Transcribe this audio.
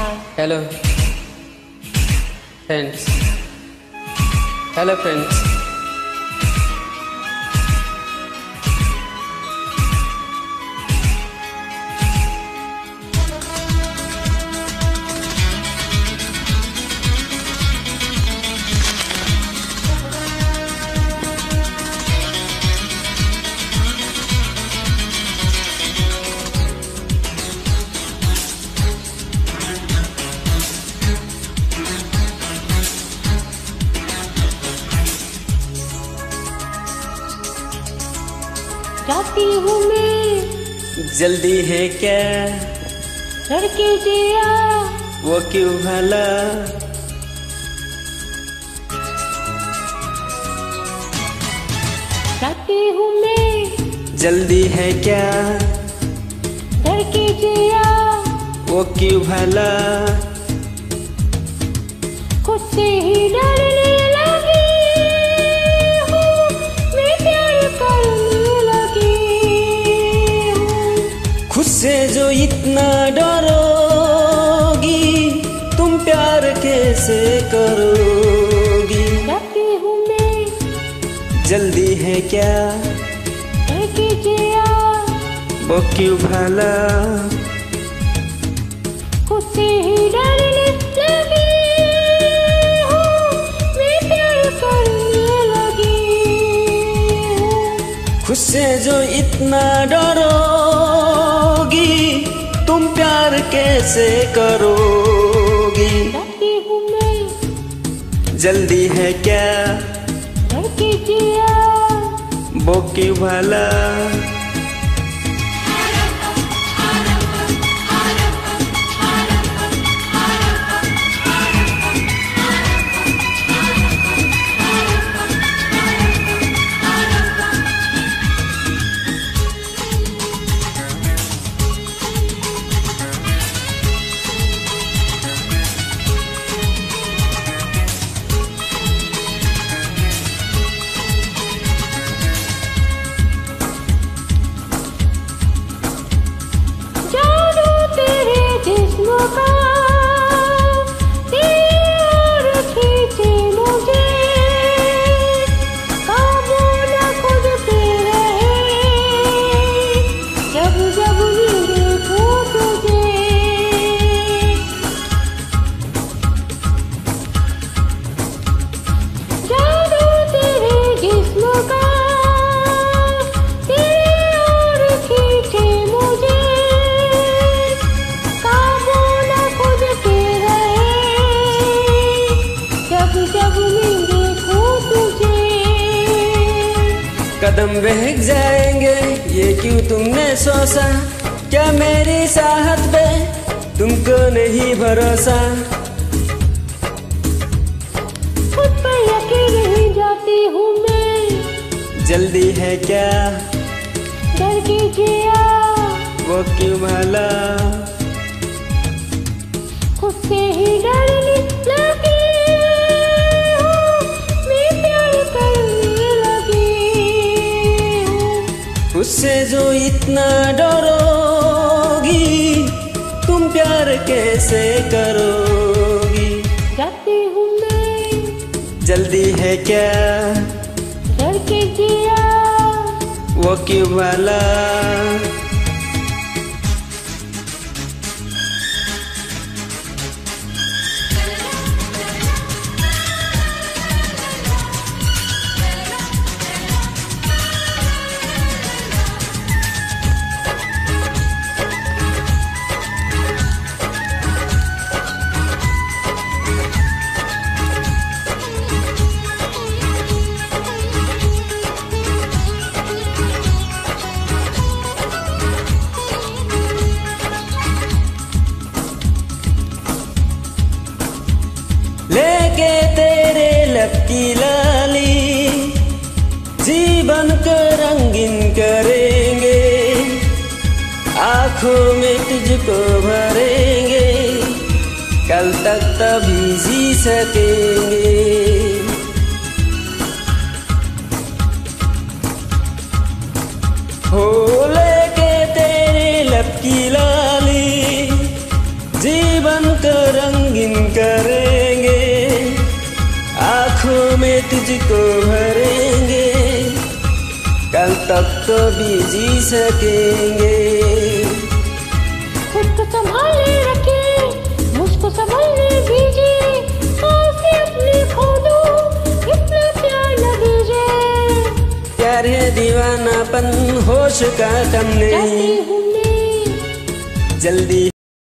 Hello friends. Hello friends. जाती हूँ मैं, जल्दी है क्या? लड़के जिया वो क्यों भला? जाती हूँ मैं, जल्दी है क्या? लड़के जिया वो क्यों भला? खुद से ही डरने लगी हूँ, मैं प्यार करने लगी हूँ। खुद से जो इतना डरोगी, तुम प्यार कैसे करोगी? जाती हूँ मैं, जल्दी है क्या? लड़के जिया वो क्यों भला? खुद से ही डरने लगी हूँ, मैं प्यार करने लगी हूँ। खुद से जो इतना डरोगी, तुम प्यार कैसे करोगी? जाती हूँ मैं, जल्दी है क्या? लड़के जिया वो क्यों भला? जादू तेरे जिस्म का तेरी ओर खींचे मुझे, काबू न खुद पे रहे, जब जब मैं देखूं तुझे। जादू तेरे जिस्म का तेरी ओर खींचे मुझे, काबू न खुद पे रहे, जब जब मैं देखूं तुझे। कदम बहक जाएंगे, ये क्यों तुमने सोचा? क्या मेरी चाहत पे तुमको नहीं भरोसा? खुद पर यकीन नहीं, जाती हूँ मैं, जल्दी है क्या? डर के जिया वो क्यों भला? खुद से ही डरने लगी हूँ, मैं प्यार करने लगी हूँ। उससे जो इतना डरोगी, तुम प्यार कैसे करोगी? जाती हूँ मैं, जल्दी है क्या? डर के जिया वो क्यों भला? लेके तेरे लब की लाली, जीवन को रंगीन करेंगे, आँखों में तुझको भरेंगे, कल तक तभी जी सकेंगे। हो लेके तेरे लब की लाली, जीवन को रंगीन करेंगे, आँखों में तुझको भरेंगे, कल तक तो भी जी सकेंगे। खुद को संभाले रखे, मुझको संभालने दीजिए, आँखें अपनी खो दो, इतना प्यार न दीजिए। प्यार है दीवानापन, होश का कम नहीं, जाती हूँ मैं जल्दी